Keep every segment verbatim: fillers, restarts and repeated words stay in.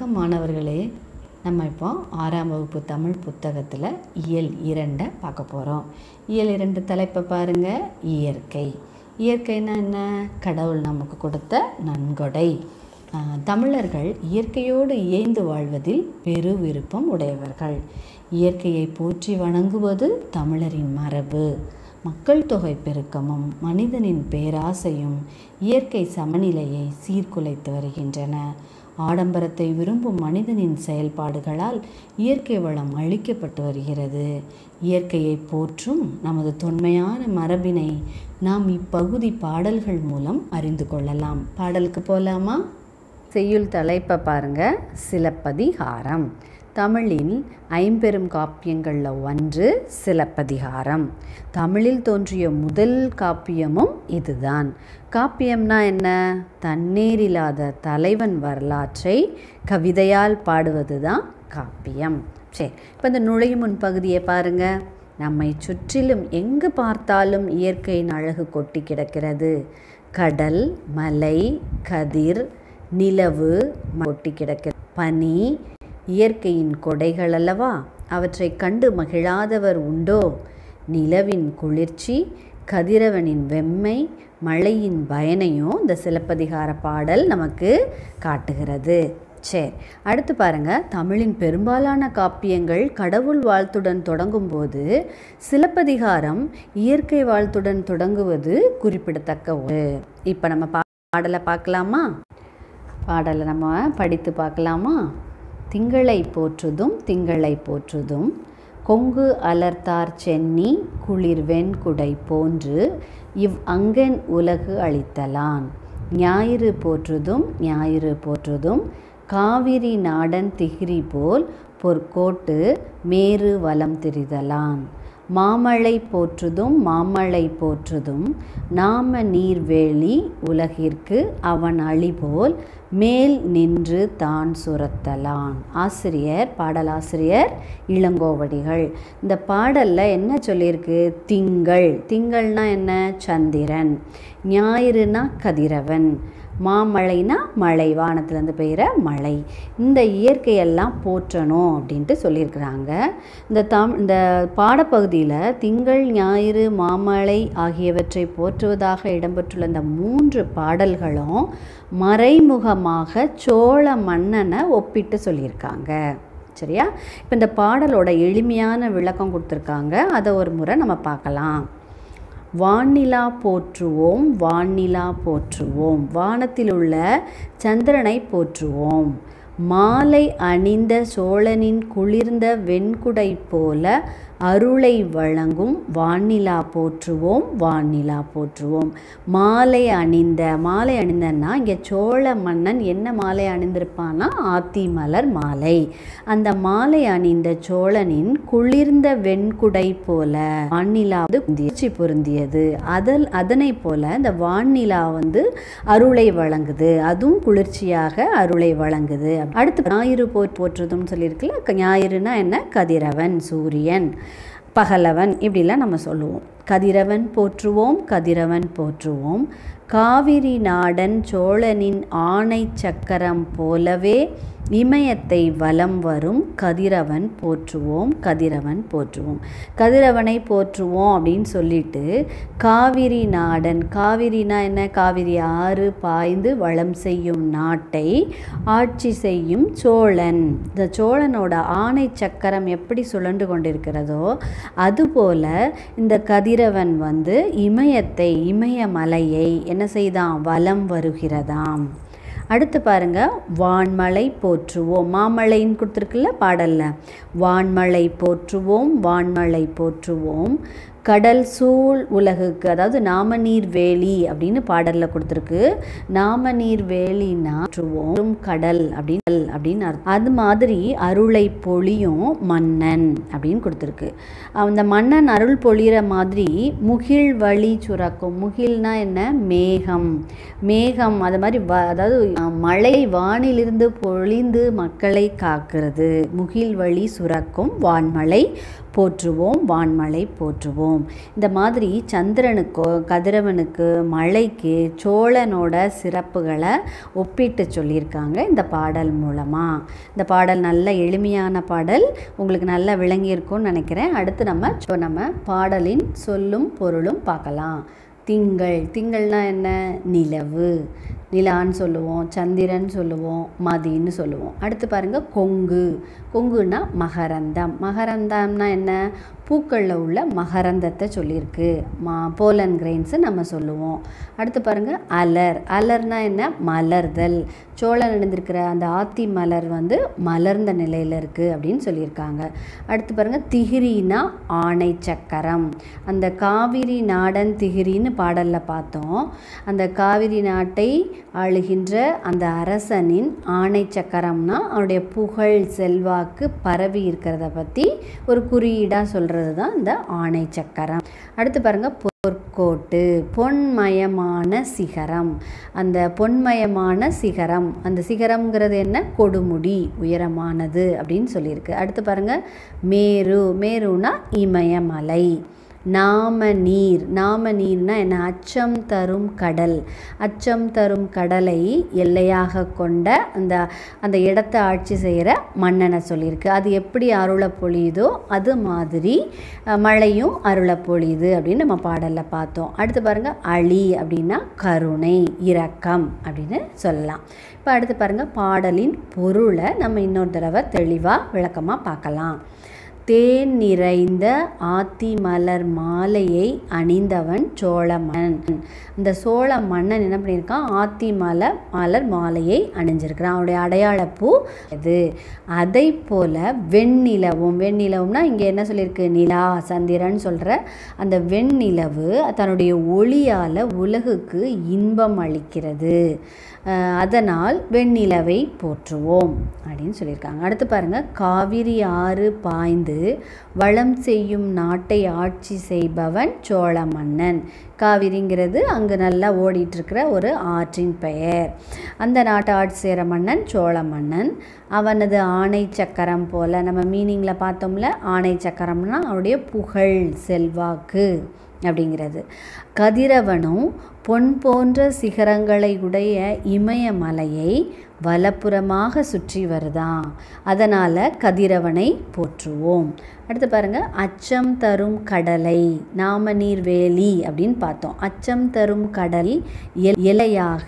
வணக்கம் மாணவர்களே. நம்ம இப்போ ஆறாம் வகுப்பு தமிழ் புத்தகத்தில் இயல் இரண்டை பார்க்க போகிறோம். இயல் இரண்டு தலைப்பை பாருங்கள். இயற்கை. இயற்கைன்னா என்ன? கடவுள் நமக்கு கொடுத்த நன்கொடை. தமிழர்கள் இயற்கையோடு இயைந்து வாழ்வதில் பெரு விருப்பம் உடையவர்கள். இயற்கையை போற்றி வணங்குவது தமிழரின் மரபு. மக்கள் தொகை பெருக்கமும் மனிதனின் பேராசையும் இயற்கை சமநிலையை சீர்குலைத்து வருகின்றன. ஆடம்பரத்தை விரும்பும் மனிதனின் செயல்பாடுகளால் இயற்கை வளம் அழிக்கப்பட்டு வருகிறது. இயற்கையை போற்றும் நமது தொன்மையான மரபினை நாம் இப்பகுதி பாடல்கள் மூலம் அறிந்து கொள்ளலாம். பாடலுக்கு போகலாமா? செய்யுள் தலைப்பை பாருங்க. சிலப்பதிகாரம். தமிழில் ஐம்பெரும் காப்பியங்களில் ஒன்று சிலப்பதிகாரம். தமிழில் தோன்றிய முதல் காப்பியமும் இதுதான். காப்பியம்னா என்ன? தன்னேரில்லாத தலைவன் வரலாற்றை கவிதையால் பாடுவது தான் காப்பியம். சரி, இப்போ இந்த நுழையும் முன் பகுதியை பாருங்கள். நம்மை சுற்றிலும் எங்கு பார்த்தாலும் இயற்கையின் அழகு கொட்டி கிடக்கிறது. கடல், மலை, கதிர், நிலவு கொட்டி கிடக்கிறது. பனி இயற்கையின் கொடைகள் அல்லவா? அவற்றை கண்டு மகிழாதவர் உண்டோ? நிலவின் குளிர்ச்சி, கதிரவனின் வெம்மை, மழையின் பயனையும் இந்த சிலப்பதிகார பாடல் நமக்கு காட்டுகிறது. சரி, அடுத்து பாருங்கள். தமிழின் பெரும்பாலான காப்பியங்கள் கடவுள் வாழ்த்துடன் தொடங்கும் போது சிலப்பதிகாரம் இயற்கை வாழ்த்துடன் தொடங்குவது குறிப்பிடத்தக்க ஒரு. இப்போ நம்ம பாடலை பார்க்கலாமா? பாடலை நம்ம படித்து பார்க்கலாமா? திங்களை போற்றுதும் திங்களை போற்றுதும் கொங்கு அலர்த்தார் சென்னி குளிர் வெண்குடை போன்று இவ் அங்கன் உலகு அளித்தலான். ஞாயிறு போற்றுதும் ஞாயிறு போற்றுதும் காவிரி நாடன் திகிரி போல் பொற்கோட்டு மேரு வலம் திரிதலான். மாமழை போற்றுதும் மாமழை போற்றுதும் நாம நீர்வேலி உலகிற்கு அவன் அழிபோல் மேல் நின்று தான் சுரத்தலான். ஆசிரியர், பாடலாசிரியர் இளங்கோவடிகள். இந்த பாடலில் என்ன சொல்லியிருக்கு? திங்கள். திங்கள்னா என்ன? சந்திரன். ஞாயிறுனா கதிரவன். மாமழைனா மழை, வானத்திலேருந்து பெய்கிற மழை. இந்த இயற்கையெல்லாம் போற்றணும் அப்படின்ட்டு சொல்லியிருக்கிறாங்க. இந்த தம் இந்த பாடப்பகுதியில் திங்கள், ஞாயிறு, மாமழை ஆகியவற்றை போற்றுவதாக இடம்பெற்றுள்ள இந்த மூன்று பாடல்களும் மறைமுகமாக சோழ மன்னனை ஒப்பிட்டு சொல்லியிருக்காங்க. சரியா? இப்போ இந்த பாடலோட எளிமையான விளக்கம் கொடுத்துருக்காங்க. அதை ஒரு முறை நம்ம பார்க்கலாம். வானிலா போற்றுவோம் வானிலா போற்றுவோம், வானத்தில் உள்ள சந்திரனை போற்றுவோம். மாலை அணிந்த சோழனின் குளிர்ந்த வெண்குடை போல அருளை வழங்கும் வானிலா போற்றுவோம் வானிலா போற்றுவோம். மாலை அணிந்த, மாலை அணிந்தன்னா இங்கே சோழ மன்னன் என்ன மாலை அணிந்திருப்பான்னா ஆத்தி மலர் மாலை. அந்த மாலை அணிந்த சோழனின் குளிர்ந்த வெண்குடை போல வானிலா வந்து பொருந்தியது. அதில் அதனை போல இந்த வானிலா வந்து அருளை வழங்குது, அதுவும் குளிர்ச்சியாக அருளை வழங்குது. அடுத்து ஞாயிறு போற்றுதும் சொல்லியிருக்குல்ல. ஞாயிறுனா என்ன? கதிரவன், சூரியன், பகலவன், இப்படிலாம் நம்ம சொல்லுவோம். கதிரவன் போற்றுவோம் கதிரவன் போற்றுவோம். காவிரி நாடன் சோழனின் ஆணை சக்கரம் போலவே இமயத்தை வலம் வரும் கதிரவன் போற்றுவோம் கதிரவன் போற்றுவோம். கதிரவனை போற்றுவோம் அப்படின்னு சொல்லிட்டு காவிரி நாடன், காவிரினா என்ன? காவிரி ஆறு பாய்ந்து வளம் செய்யும் நாட்டை ஆட்சி செய்யும் சோழன். இந்த சோழனோட ஆணை சக்கரம் எப்படி சுழன்று கொண்டிருக்கிறதோ அதுபோல இந்த கதிரவன் வந்து இமயத்தை, இமயமலையை என்ன செய்தான்? வலம் வருகிறதாம். அடுத்து பாருங்க. வான்மழை போற்றுவோம். மாமழைன்னு கொடுத்துருக்குல்ல பாடலில். வான்மழை போற்றுவோம் வான்மழை போற்றுவோம். கடல் சூழ் உலகுக்கு, அதாவது நாம நீர் வேலி அப்படின்னு பாடலில் கொடுத்துருக்கு. நாம நீர் வேலினா கடல் அப்படின்னு அப்படின்னு அர்த்தம். அது மாதிரி அருளை பொழியும் மன்னன் அப்படின்னு கொடுத்துருக்கு. அந்த மன்னன் அருள் பொழிகிற மாதிரி முகில் வழி சுரக்கும். முகில்னா என்ன? மேகம். மேகம் அது மாதிரி வ அதாவது மழை வானிலிருந்து பொழிந்து மக்களை காக்கிறது. முகில் வழி சுரக்கும் வான்மழை போற்றுவோம், வான்மழை போற்றுவோம். இந்த மாதிரி சந்திரனுக்கோ கதிரவனுக்கு மழைக்கு சோழனோட சிறப்புகளை ஒப்பிட்டு சொல்லியிருக்காங்க இந்த பாடல் மூலமாக. இந்த பாடல் நல்ல எளிமையான பாடல், உங்களுக்கு நல்லா விளங்கியிருக்கும்னு நினைக்கிறேன். அடுத்து நம்ம நம்ம பாடலின் சொல்லும் பொருளும் பார்க்கலாம். திங்கள், திங்கள்னா என்ன? நிலவு, நிலான்னு சொல்லுவோம், சந்திரன் சொல்லுவோம், மதின்னு சொல்லுவோம். அடுத்து பாருங்கள் கொங்கு, கொங்குன்னா மகரந்தம், மகரந்தம்னா என்ன? பூக்களில் உள்ள மகரந்தத்தை சொல்லியிருக்கு. மா போலன் கிரெயின்ஸு நம்ம சொல்லுவோம். அடுத்து பாருங்கள் அலர், அலர்னா என்ன? மலர்தல். சோழன் அணிந்திருக்கிற அந்த ஆத்தி மலர் வந்து மலர்ந்த நிலையில் இருக்குது அப்படின்னு சொல்லியிருக்காங்க. அடுத்து பாருங்கள் திகிரினா ஆணை சக்கரம். அந்த காவிரி நாடன் திகிரின்னு பாடலில் பார்த்தோம். அந்த காவிரி நாட்டை ஆளுகின்ற அந்த அரசனின் ஆணை சக்கரம்னா அவருடைய புகழ் செல்வாக்கு பரவி இருக்கிறத பற்றி ஒரு குறியீடாக சொல்கிறது தான் இந்த ஆணை சக்கரம். அடுத்து பாருங்கள் பொற்கோட்டு, பொன்மயமான சிகரம். அந்த பொன்மயமான சிகரம், அந்த சிகரம்ங்கிறது என்ன? கொடுமுடி, உயரமானது அப்படின்னு சொல்லியிருக்கு. அடுத்து பாருங்கள் மேரு, மேருனா இமயமலை. நாம நீர், நாம நீர்னா என்ன? அச்சம் தரும் கடல். அச்சம் தரும் கடலை எல்லையாக கொண்ட அந்த அந்த இடத்தை ஆட்சி செய்கிற மன்னனை சொல்லியிருக்கு. அது எப்படி அருளை பொழியுதோ அது மாதிரி மழையும் அருளை பொழியுது அப்படின்னு நம்ம பாடலில் பார்த்தோம். அடுத்து பாருங்கள் அழி அப்படின்னா கருணை, இரக்கம் அப்படின்னு சொல்லலாம். இப்போ அடுத்து பாருங்கள் பாடலின் பொருளை நம்ம இன்னொரு தடவை தெளிவாக விளக்கமாக பார்க்கலாம். தேன் நிறைந்த ஆத்தி மலர் மாலையை அணிந்தவன் சோழ மன்னன். இந்த சோழ மன்னன் என்ன பண்ணியிருக்கான்? ஆத்தி மலர் மலர் மாலையை அணிஞ்சிருக்கிறான். அவனுடைய அடையாளப்பூ இது. அதை போல வெண்ணிலவும், வெண்ணிலவும்னா இங்கே என்ன சொல்லியிருக்கு? நிலா, சந்திரன் சொல்கிற அந்த வெண்ணிலவு தன்னுடைய ஒளியால் உலகுக்கு இன்பம் அளிக்கிறது. அதனால் வெண்ணிலவை போற்றுவோம் அப்படின்னு சொல்லியிருக்காங்க. அடுத்து பாருங்கள் காவிரி ஆறு பாய்ந்து வளம் செய்யும் நாட்டை ஆட்சி செய்பவன் சோழ மன்னன். காவிரிங்கிறது அங்கே நல்லா ஓடிட்டுருக்கிற ஒரு ஆற்றின் பெயர். அந்த நாட்டை ஆட்சி செய்கிற மன்னன் சோழ மன்னன். அவனது ஆணை சக்கரம் போல, நம்ம மீனிங்கில் பார்த்தோம்ல, ஆணை சக்கரம்னா அவருடைய புகழ் செல்வாக்கு அப்படிங்கிறது. கதிரவனும் பொன் போன்ற சிகரங்களை உடைய இமயமலையை வலப்புறமாக சுற்றி வருதான். அதனால் கதிரவனை போற்றுவோம். அடுத்து பாருங்கள் அச்சம் தரும் கடலை, நாம நீர்வேலி அப்படின்னு பார்த்தோம். அச்சம் தரும் கடல் எல்லையாக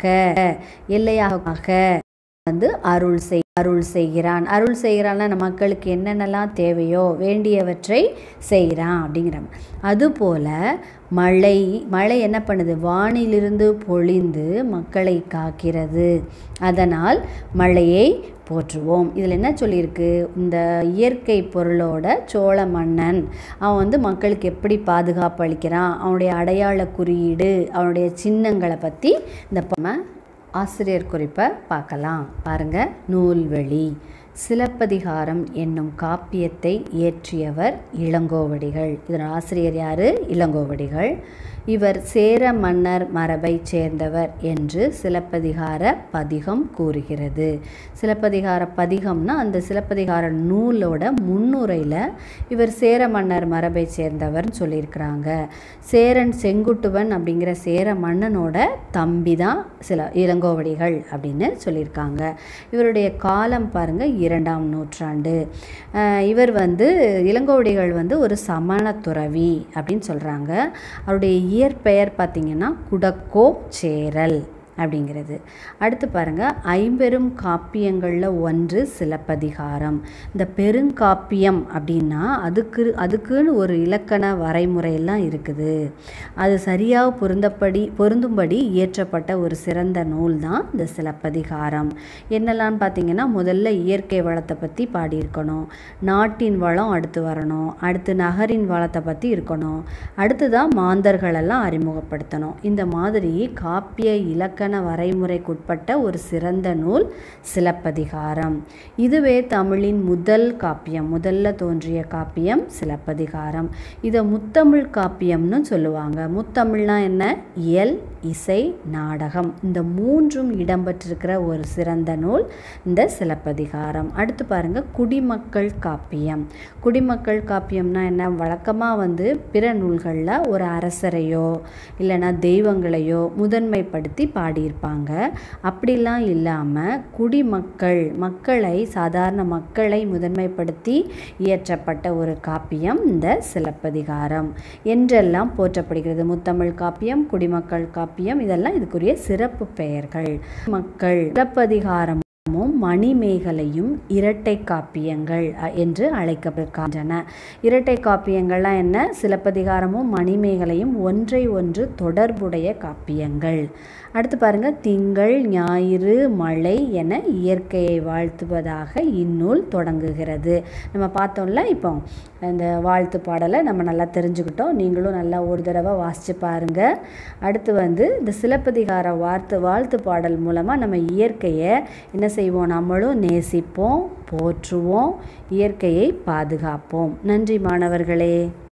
எல்லையாக வந்து அருள் செய் அருள் செய்கிறான். அருள் செய்கிறான்னா நம்ம மக்களுக்கு என்னென்னலாம் தேவையோ வேண்டியவற்றை செய்கிறான் அப்படிங்கிற. அதுபோல் மழை, மழை என்ன பண்ணுது? வானிலிருந்து பொழிந்து மக்களை காக்கிறது. அதனால் மழையை போற்றுவோம். இதில் என்ன சொல்லியிருக்கு? இந்த இயற்கை பொருளோட சோழ மன்னன் அவன் வந்து மக்களுக்கு எப்படி பாதுகாப்பு அளிக்கிறான், அவனுடைய அடையாள குறியீடு, அவனுடைய சின்னங்களை பற்றி இந்த ப ஆசிரியர் குறிப்பை பார்க்கலாம். பாருங்கள் நூல்வெளி. சிலப்பதிகாரம் என்னும் காப்பியத்தை இயற்றியவர் இளங்கோவடிகள். இதன் ஆசிரியர் யார்? இளங்கோவடிகள். இவர் சேர மன்னர் மரபை சேர்ந்தவர் என்று சிலப்பதிகார பதிகம் கூறுகிறது. சிலப்பதிகார பதிகம்னா அந்த சிலப்பதிகார நூலோட முன்னுரையில் இவர் சேர மன்னர் மரபை சேர்ந்தவர்னு சொல்லியிருக்கிறாங்க. சேரன் செங்குட்டுவன் அப்படிங்கிற சேர மன்னனோட தம்பி தான் சில இளங்கோவடிகள் அப்படின்னு சொல்லியிருக்காங்க. இவருடைய காலம் பாருங்கள் இரண்டாம் நூற்றாண்டு. இவர் வந்து இளங்கோவடிகள் வந்து ஒரு சமண துறவி அப்படின்னு சொல்கிறாங்க. அவருடைய இயற்பெயர் பார்த்திங்கன்னா குடக்கோ சேரல் அப்படிங்கிறது. அடுத்து பாருங்கள் ஐம்பெரும் காப்பியங்களில் ஒன்று சிலப்பதிகாரம். இந்த பெருங்காப்பியம் அப்படின்னா அதுக்கு அதுக்குன்னு ஒரு இலக்கண வரைமுறையெல்லாம் இருக்குது. அது சரியாக பொருந்தப்படி பொருந்தும்படி இயற்றப்பட்ட ஒரு சிறந்த நூல் தான் இந்த சிலப்பதிகாரம். என்னெல்லாம் பார்த்திங்கன்னா முதல்ல இயற்கை வளத்தை பற்றி பாடியிருக்கணும், நாட்டின் வளம் அடுத்து வரணும், அடுத்து நகரின் வளத்தை பற்றி இருக்கணும், அடுத்து தான் மாந்தர்களெல்லாம் அறிமுகப்படுத்தணும். இந்த மாதிரி காப்பிய இலக்கண இலக்கண வரைமுறைக்குட்பட்ட ஒரு சிறந்த நூல் சிலப்பதிகாரம். இதுவே தமிழின் முதல் காப்பியம், முதல்ல தோன்றிய காப்பியம் சிலப்பதிகாரம். இதை முத்தமிழ் காப்பியம்னு சொல்லுவாங்க. முத்தமிழ்னா என்ன? இயல், இசை, நாடகம் இந்த மூன்றும் இடம்பெற்றிருக்கிற ஒரு சிறந்த நூல் இந்த சிலப்பதிகாரம். அடுத்து பாருங்க, குடிமக்கள் காப்பியம். குடிமக்கள் காப்பியம்னா என்ன? வழக்கமாக வந்து பிற நூல்களில் ஒரு அரசரையோ இல்லைன்னா தெய்வங்களையோ முதன்மைப்படுத்தி பாடியிருப்பாங்க. அப்படிலாம் இல்லாமல் குடிமக்கள், மக்களை, சாதாரண மக்களை முதன்மைப்படுத்தி இயற்றப்பட்ட ஒரு காப்பியம் இந்த சிலப்பதிகாரம் என்றெல்லாம் போற்றப்படுகிறது. முத்தமிழ் காப்பியம், குடிமக்கள் காப்பியம் இதெல்லாம் இதுக்குரிய சிறப்பு பெயர்கள். மக்கள் சிலப்பதிகாரம் மணிமேகலையும் இரட்டை காப்பியங்கள் என்று அழைக்கப்படுகின்றன. இரட்டை காப்பியங்கள்லாம் என்ன? சிலப்பதிகாரமும் மணிமேகலையும் ஒன்றை ஒன்று தொடர்புடைய காப்பியங்கள். அடுத்து பாருங்க, திங்கள், ஞாயிறு, மழை என இயற்கையை வாழ்த்துவதாக இந்நூல் தொடங்குகிறது. நம்ம பார்த்தோம்ல, இப்போ இந்த வாழ்த்து பாடலை நம்ம நல்லா தெரிஞ்சுக்கிட்டோம். நீங்களும் நல்லா ஒரு தடவை வாசித்து பாருங்க. அடுத்து வந்து இந்த சிலப்பதிகார வாழ்த்து வாழ்த்து பாடல் மூலமாக நம்ம இயற்கையை என்ன செய்வோம்? நம்மளும் நேசிப்போம், போற்றுவோம், இயற்கையை பாதுகாப்போம். நன்றி மாணவர்களே.